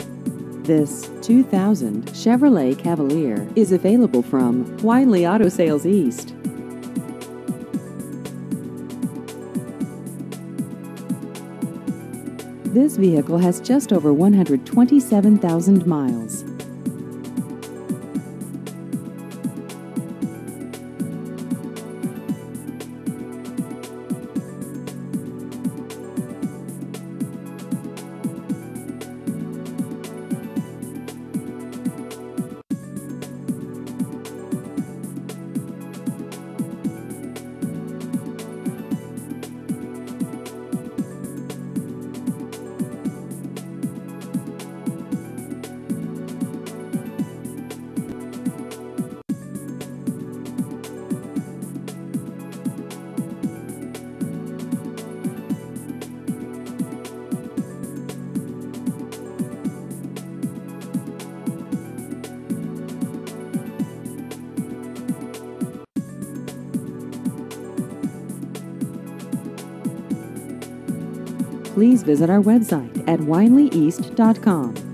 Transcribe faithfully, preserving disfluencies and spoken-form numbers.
This two thousand Chevrolet Cavalier is available from Winley Auto Sales East. This vehicle has just over one hundred twenty-seven thousand miles. Please visit our website at winley east dot com.